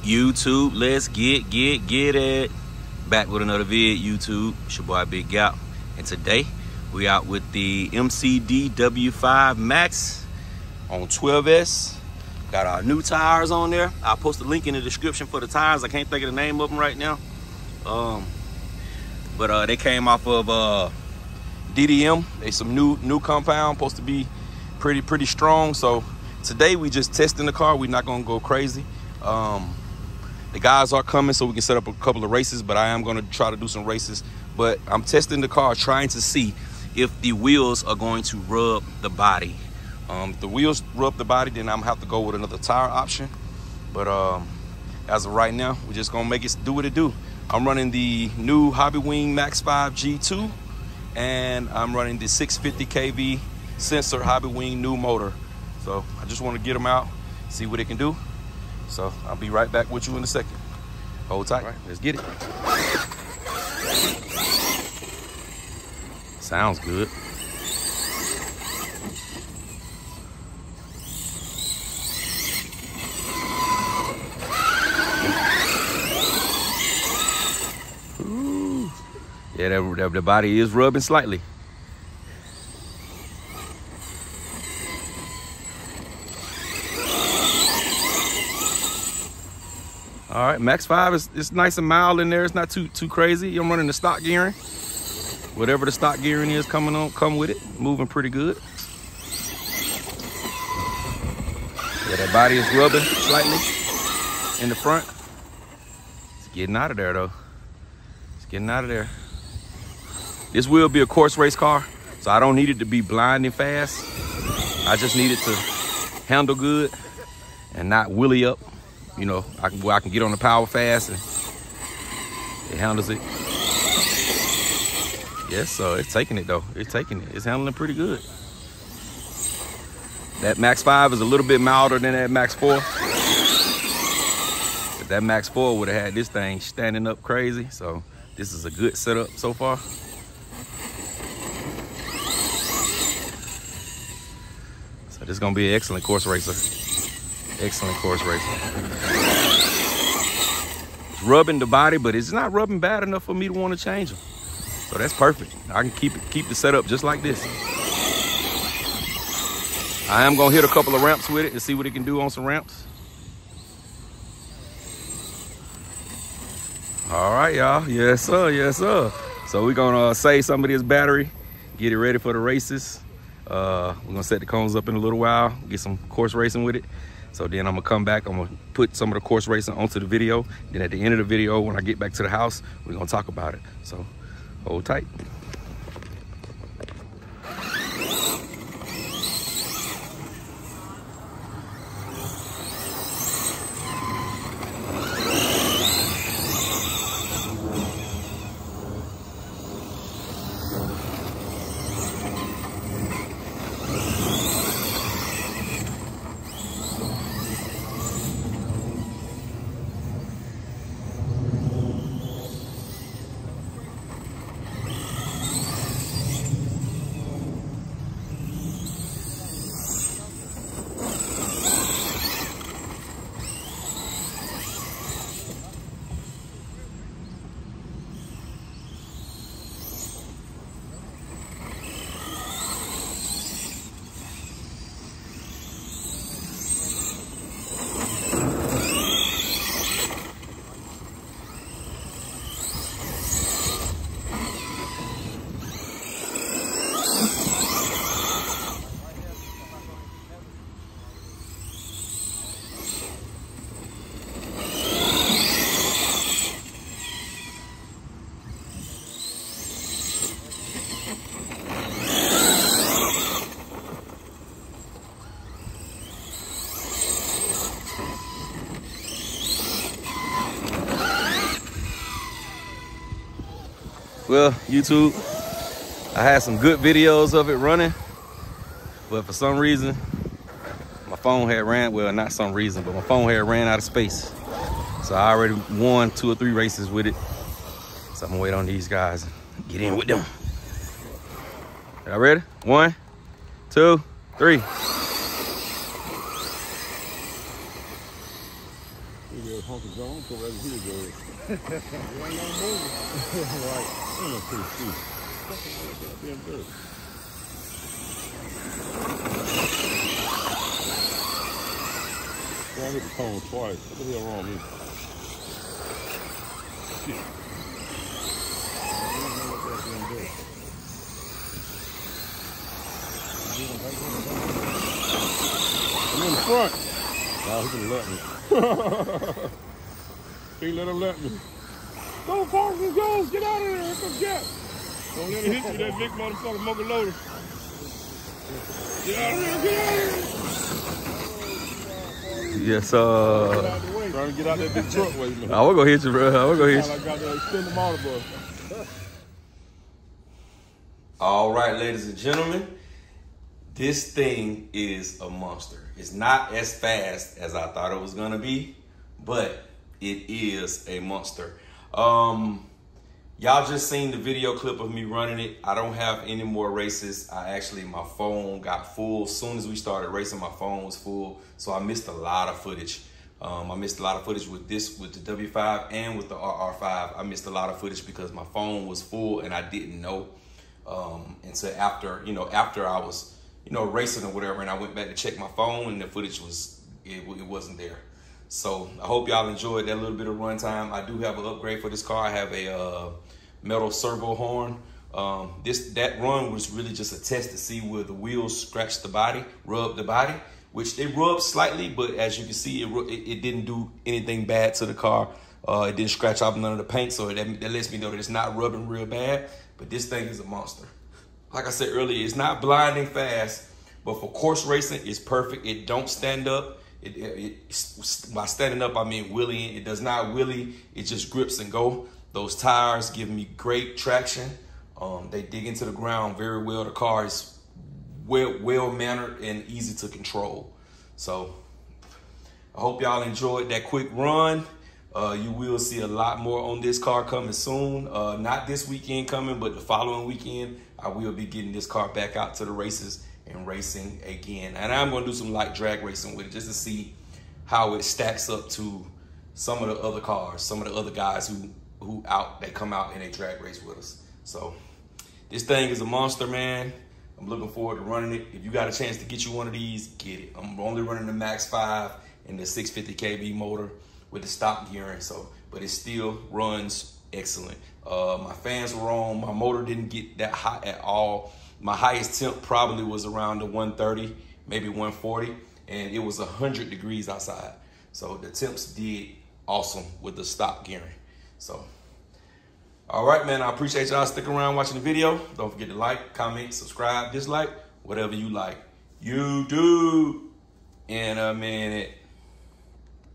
YouTube, let's get it. Back with another vid, YouTube. It's your boy Big Gap. And today, we out with the MCD W5 Max on 12S. Got our new tires on there. I'll post a link in the description for the tires. I can't think of the name of them right now. But they came off of DDM. They some new compound, supposed to be pretty strong. So today we just testing the car. We're not gonna go crazy. The guys are coming so we can set up a couple of races, but I am gonna try to do some races. But I'm testing the car, trying to see if the wheels are going to rub the body. If the wheels rub the body, then I'm gonna have to go with another tire option. But as of right now, we're just gonna make it do what it do. I'm running the new Hobbywing Max 5 G2, and I'm running the 650 kV sensor Hobbywing new motor. So I just want to get them out, see what it can do. So I'll be right back with you in a second. Hold tight. All right, let's get it. Sounds good. Ooh. Yeah, the body is rubbing slightly. All right, Max 5 is nice and mild in there. It's not too crazy. I'm running the stock gearing. Whatever the stock gearing is come with it. Moving pretty good. Yeah, that body is rubbing slightly in the front. It's getting out of there though. It's getting out of there. This will be a course race car, so I don't need it to be blinding fast. I just need it to handle good and not wheelie up. You know, I can get on the power fast and it handles it. Yes, so it's taking it though. It's taking it. It's handling pretty good. That Max 5 is a little bit milder than that Max 4. But that Max 4 would have had this thing standing up crazy. So this is a good setup so far. So this is gonna be an excellent course racer. Excellent course racer. It's rubbing the body, but it's not rubbing bad enough for me to want to change them. So that's perfect. I can keep the setup just like this. I am gonna hit a couple of ramps with it and see what it can do on some ramps. All right, y'all. Yes, sir. Yes, sir. So we're gonna save some of this battery, get it ready for the races. We're gonna set the cones up in a little while, get some course racing with it. So then I'm gonna come back, I'm gonna put some of the course racing onto the video. Then at the end of the video, when I get back to the house, we're gonna talk about it. So hold tight. Well, YouTube, I had some good videos of it running, but for some reason, my phone had ran, well, not some reason, but my phone had ran out of space. So I already won 2 or 3 races with it. So I'm gonna wait on these guys and get in with them. Y'all ready? 1, 2, 3. Yeah. little hunky John, so wherever he goes. You ain't gonna move. Right. I'm pretty sweet. Goddamn dirt. I hit the cone twice. What the hell wrong with me? Shit. I'm in the front. Oh, he's gonna let me. He let him let me. Go, Parker, go! Get out of there! Here comes Jack. Don't let him hit you, that big motherfucker mocha loader. Get out of there! Get out of here! Yes, Trying to get out that big truck way, man. I will go hit you, bro. I will go hit you. I got to extend the motor bus. All right, ladies and gentlemen, this thing is a monster. It's not as fast as I thought it was gonna be, but it is a monster. Y'all just seen the video clip of me running it. I don't have any more races. My phone got full. As soon as we started racing, my phone was full. So I missed a lot of footage. I missed a lot of footage with the W5 and with the RR5. I missed a lot of footage because my phone was full and I didn't know. Until after I was, racing or whatever, and I went back to check my phone and the footage it wasn't there. So I hope y'all enjoyed that little bit of runtime. I do have an upgrade for this car. I have a metal servo horn. That run was really just a test to see where the wheels scratched the body, rubbed the body, which they rubbed slightly, but as you can see, it didn't do anything bad to the car. It didn't scratch off none of the paint, so that lets me know that it's not rubbing real bad. But this thing is a monster. Like I said earlier, it's not blinding fast, but for course racing, it's perfect. It don't stand up. By standing up, I mean wheeling. It does not wheelie. It just grips and go. Those tires give me great traction. They dig into the ground very well. The car is well-mannered and easy to control. So I hope y'all enjoyed that quick run. You will see a lot more on this car coming soon. Not this weekend coming, but the following weekend, I will be getting this car back out to the races and racing again. And I'm gonna do some light drag racing with it just to see how it stacks up to some of the other cars, some of the other guys they come out and they drag race with us. So this thing is a monster, man. I'm looking forward to running it. If you got a chance to get you one of these, get it. I'm only running the Max 5 and the 650 kV motor with the stock gearing, but it still runs excellent. My fans were on. My motor didn't get that hot at all. My highest temp probably was around the 130, maybe 140, and it was 100 degrees outside. So the temps did awesome with the stock gearing. So, all right, man, I appreciate y'all sticking around watching the video. Don't forget to like, comment, subscribe, dislike, whatever you like. You do in a minute.